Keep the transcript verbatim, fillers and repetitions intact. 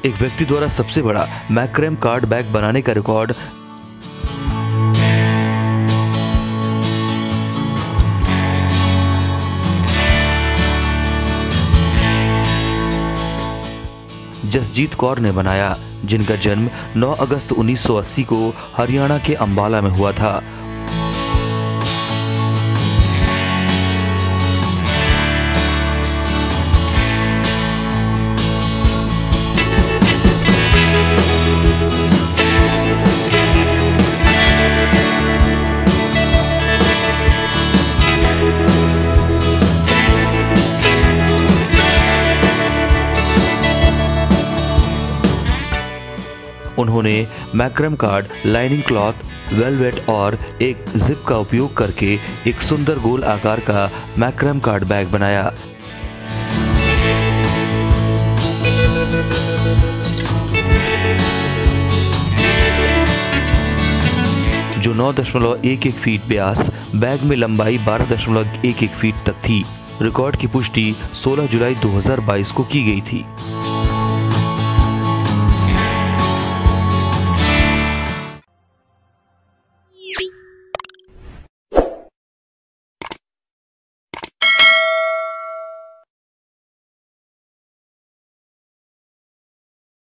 एक व्यक्ति द्वारा सबसे बड़ा मैक्रैम कार्ड बैग बनाने का रिकॉर्ड जसजीत कौर ने बनाया, जिनका जन्म नौ अगस्त उन्नीस सौ अस्सी को हरियाणा के अंबाला में हुआ था। उन्होंने macrame card, lining cloth, velvet और एक जिप का उपयोग करके एक सुंदर गोल आकार का मैक्रैम कार्ड बैग बनाया। जो नौ दशमलव एक एक फीट व्यास, बैग में लंबाई बारह दशमलव एक एक फीट तक थी। रिकॉर्ड की पुष्टि सोलह जुलाई दो हज़ार बाईस को की गई थी।